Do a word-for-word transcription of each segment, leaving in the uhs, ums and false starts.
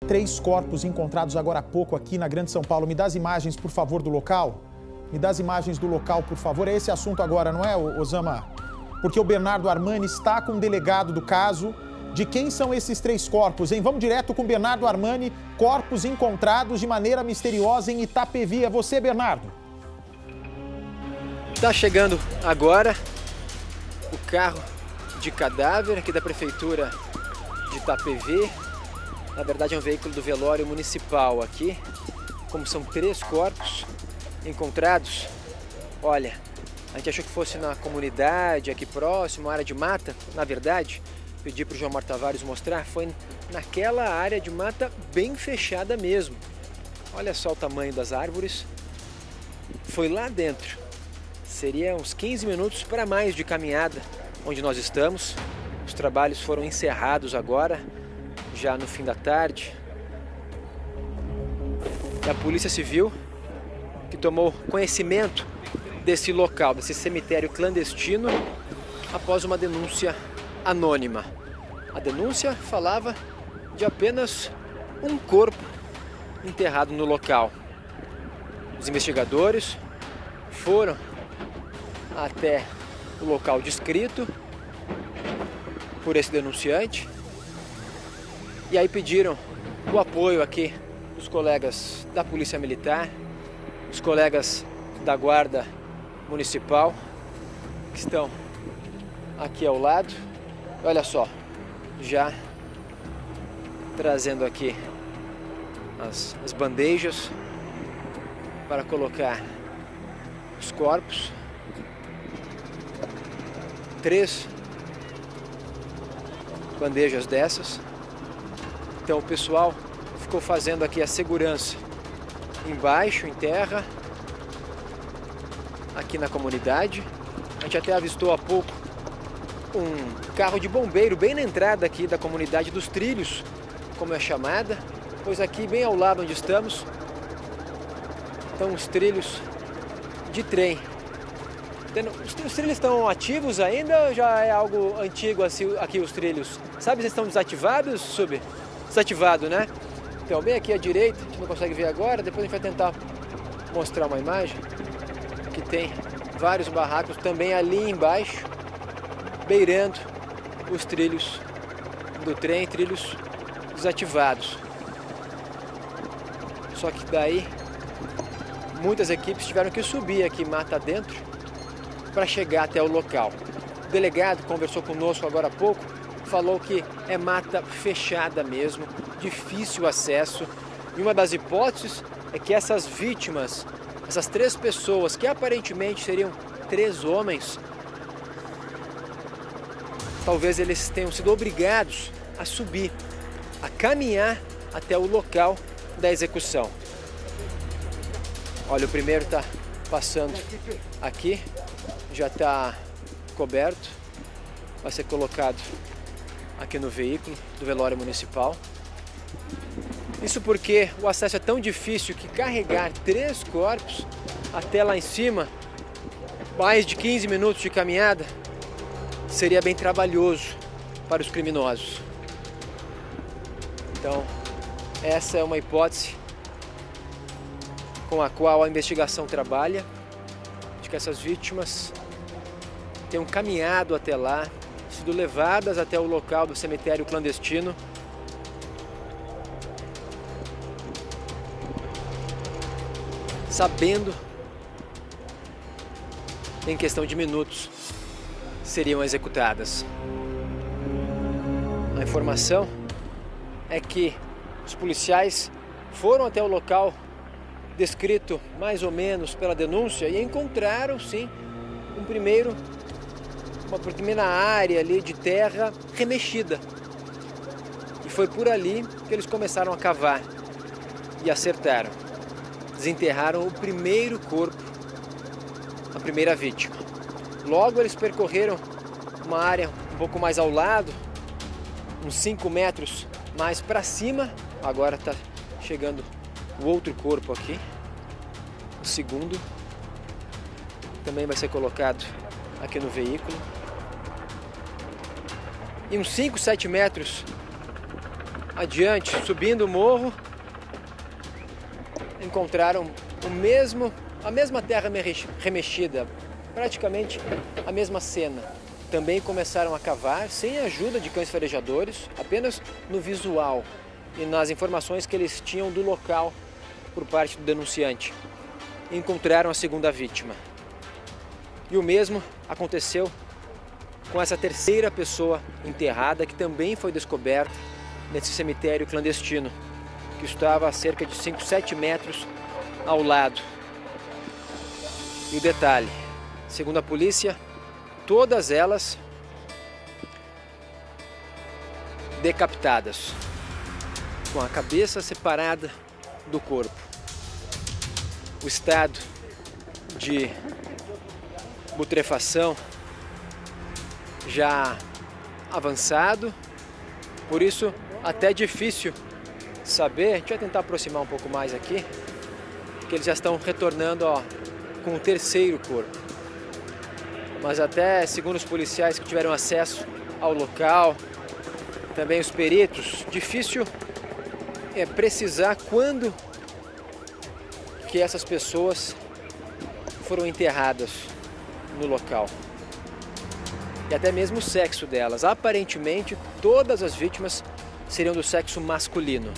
três corpos encontrados agora há pouco aqui na Grande São Paulo. Me dá as imagens, por favor, do local. Me dá as imagens do local, por favor. É esse assunto agora, não é, Osama? Porque o Bernardo Armani está com o delegado do caso. De quem são esses três corpos, hein? Vamos direto com o Bernardo Armani. Corpos encontrados de maneira misteriosa em Itapevi. É você, Bernardo. Tá chegando agora o carro de cadáver aqui da Prefeitura de Itapevi. Na verdade é um veículo do velório municipal aqui. Como são três corpos encontrados, olha, a gente achou que fosse na comunidade aqui próximo, área de mata. Na verdade, pedi para o João Marta Tavares mostrar, foi naquela área de mata bem fechada mesmo. Olha só o tamanho das árvores. Foi lá dentro. Seria uns quinze minutos para mais de caminhada onde nós estamos. Os trabalhos foram encerrados agora, já no fim da tarde. E a Polícia Civil, que tomou conhecimento desse local, desse cemitério clandestino, após uma denúncia anônima. A denúncia falava de apenas um corpo enterrado no local. Os investigadores foram até o local descrito por esse denunciante e aí pediram o apoio aqui dos colegas da Polícia Militar, os colegas da Guarda Municipal, que estão aqui ao lado. Olha só, já trazendo aqui as, as bandejas para colocar os corpos. Três bandejas dessas. Então o pessoal ficou fazendo aqui a segurança embaixo, em terra, aqui na comunidade. A gente até avistou há pouco um carro de bombeiro bem na entrada aqui da comunidade dos Trilhos, como é chamada, pois aqui bem ao lado onde estamos estão os trilhos de trem. Os trilhos estão ativos ainda ou já é algo antigo assim, aqui os trilhos? Sabe se estão desativados, Sub? Desativado, né? Então, bem aqui à direita, a gente não consegue ver agora, depois a gente vai tentar mostrar uma imagem que tem vários barracos também ali embaixo, beirando os trilhos do trem, trilhos desativados. Só que daí muitas equipes tiveram que subir aqui mata dentro para chegar até o local. O delegado conversou conosco agora há pouco, falou que é mata fechada mesmo, difícil acesso. E uma das hipóteses é que essas vítimas, essas três pessoas, que aparentemente seriam três homens, talvez eles tenham sido obrigados a subir, a caminhar até o local da execução. Olha, o primeiro está passando aqui, já está coberto, vai ser colocado aqui no veículo do velório municipal. Isso porque o acesso é tão difícil que carregar três corpos até lá em cima, mais de quinze minutos de caminhada, seria bem trabalhoso para os criminosos. Então, essa é uma hipótese com a qual a investigação trabalha, de que essas vítimas tenham caminhado até lá, sido levadas até o local do cemitério clandestino, sabendo que em questão de minutos seriam executadas. A informação é que os policiais foram até o local descrito mais ou menos pela denúncia e encontraram sim um primeiro, uma primeira área ali de terra remexida. E foi por ali que eles começaram a cavar e acertaram. Desenterraram o primeiro corpo, a primeira vítima. Logo eles percorreram uma área um pouco mais ao lado, uns cinco metros mais para cima. Agora está chegando o outro corpo aqui, o segundo, também vai ser colocado aqui no veículo. E uns cinco, sete metros adiante, subindo o morro, encontraram o mesmo, a mesma terra remexida, praticamente a mesma cena. Também começaram a cavar sem a ajuda de cães farejadores, apenas no visual e nas informações que eles tinham do local por parte do denunciante. Encontraram a segunda vítima. E o mesmo aconteceu com essa terceira pessoa enterrada, que também foi descoberta nesse cemitério clandestino, que estava a cerca de cinco, sete metros ao lado. E o detalhe, segundo a polícia, todas elas decapitadas, com a cabeça separada do corpo. O estado de putrefação já avançado, por isso até difícil saber. A gente vai tentar aproximar um pouco mais aqui, que eles já estão retornando, ó, com o terceiro corpo. Mas até, segundo os policiais que tiveram acesso ao local, também os peritos, difícil é precisar quando que essas pessoas foram enterradas no local. E até mesmo o sexo delas. Aparentemente, todas as vítimas seriam do sexo masculino.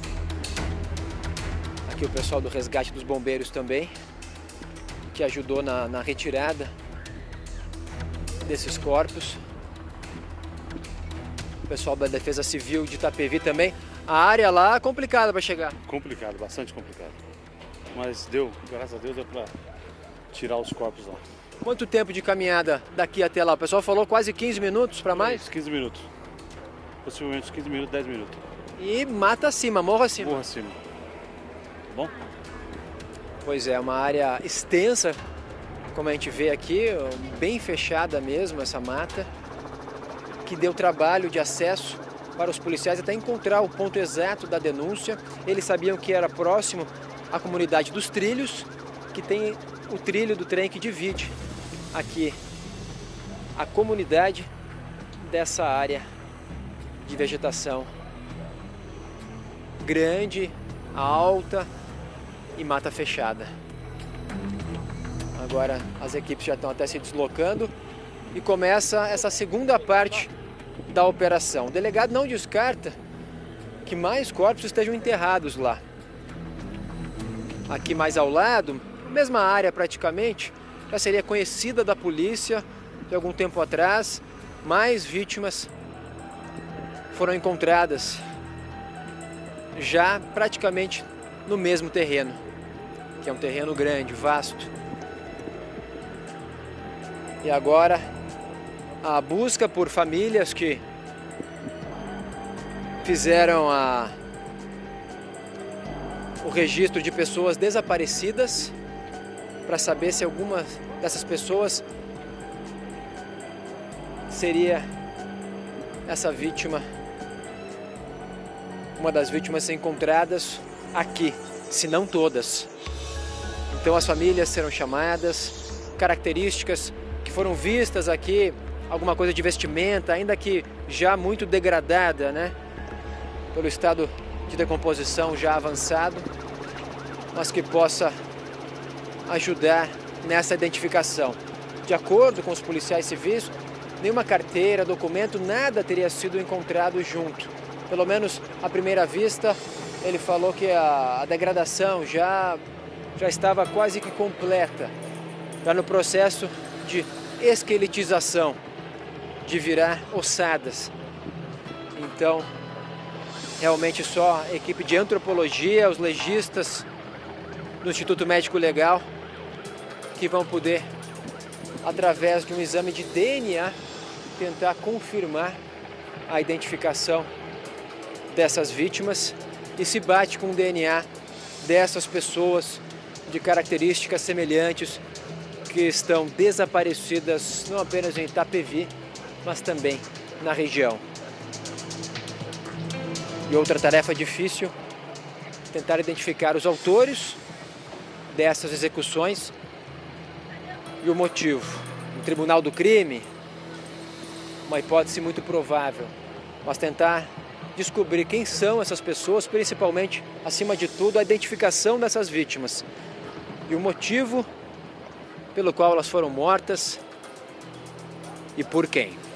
Aqui o pessoal do resgate dos bombeiros também, que ajudou na, na retirada desses corpos. O pessoal da Defesa Civil de Itapevi também. A área lá é complicada para chegar. Complicado, bastante complicado. Mas deu, graças a Deus, deu para tirar os corpos lá. Quanto tempo de caminhada daqui até lá? O pessoal falou quase quinze minutos para mais? quinze minutos. Possivelmente quinze minutos, dez minutos. E mata acima, morro acima. Morro acima. Tá bom? Pois é, uma área extensa, como a gente vê aqui, bem fechada mesmo essa mata, que deu trabalho de acesso para os policiais até encontrar o ponto exato da denúncia. Eles sabiam que era próximo à comunidade dos Trilhos, que tem o trilho do trem que divide aqui a comunidade dessa área de vegetação grande, alta e mata fechada. Agora as equipes já estão até se deslocando e começa essa segunda parte da operação. O delegado não descarta que mais corpos estejam enterrados lá. Aqui mais ao lado, mesma área praticamente, já seria conhecida da polícia de algum tempo atrás. Mais vítimas foram encontradas já praticamente no mesmo terreno, que é um terreno grande, vasto. E agora a busca por famílias que fizeram a, o registro de pessoas desaparecidas para saber se alguma dessas pessoas seria essa vítima, uma das vítimas encontradas aqui, se não todas. Então as famílias serão chamadas, características que foram vistas aqui, alguma coisa de vestimenta, ainda que já muito degradada, né? Pelo estado de decomposição já avançado, mas que possa ajudar nessa identificação. De acordo com os policiais civis, nenhuma carteira, documento, nada teria sido encontrado junto. Pelo menos à primeira vista, ele falou que a, a degradação já, já estava quase que completa, já no processo de esqueletização, de virar ossadas. Então, realmente só a equipe de antropologia, os legistas do Instituto Médico Legal, que vão poder, através de um exame de D N A, tentar confirmar a identificação dessas vítimas e se bate com o D N A dessas pessoas de características semelhantes que estão desaparecidas não apenas em Itapevi, mas também na região. E outra tarefa difícil, tentar identificar os autores dessas execuções e o motivo. No tribunal do crime, uma hipótese muito provável, mas tentar descobrir quem são essas pessoas, principalmente, acima de tudo, a identificação dessas vítimas e o motivo pelo qual elas foram mortas e por quem.